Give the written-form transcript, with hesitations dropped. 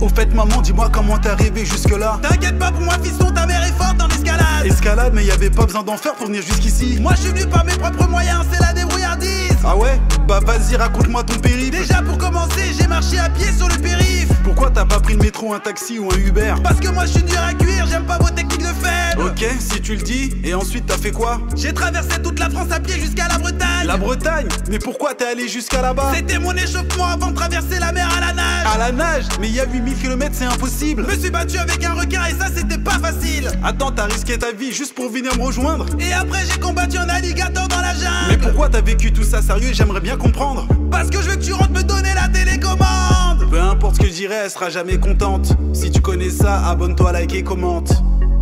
Au fait maman, dis-moi comment t'es arrivé jusque là. T'inquiète pas pour moi fiston, ta mère est forte en escalade. Escalade, mais y'avait pas besoin d'en faire pour venir jusqu'ici. Moi je suis venu par mes propres moyens, c'est la débrouillardise. Ah ouais? Bah vas-y, raconte-moi ton périple. Déjà pour commencer, j'ai marché à pied sur le périph'. Pourquoi t'as pas pris le métro, un taxi ou un Uber? Parce que moi je suis dur à cuire, j'aime pas vos techniques de faible. Ok, si tu le dis, et ensuite t'as fait quoi? J'ai traversé toute la France à pied jusqu'à la Bretagne. La Bretagne? Mais pourquoi t'es allé jusqu'à là-bas? C'était mon échauffement avant de traverser la mer à la nage. À la nage? Mais il y a 8000 km, c'est impossible. Me suis battu avec un requin et ça c'était pas facile. Attends, t'as risqué ta vie juste pour venir me rejoindre? Et après j'ai combattu un alligator dans la jungle. Mais pourquoi t'as vécu tout ça sérieux? J'aimerais bien comprendre. Parce que je veux que tu rentres me donner la télécommande. Peu importe ce que je dirais, elle sera jamais contente. Si tu connais ça, abonne-toi, like et commente.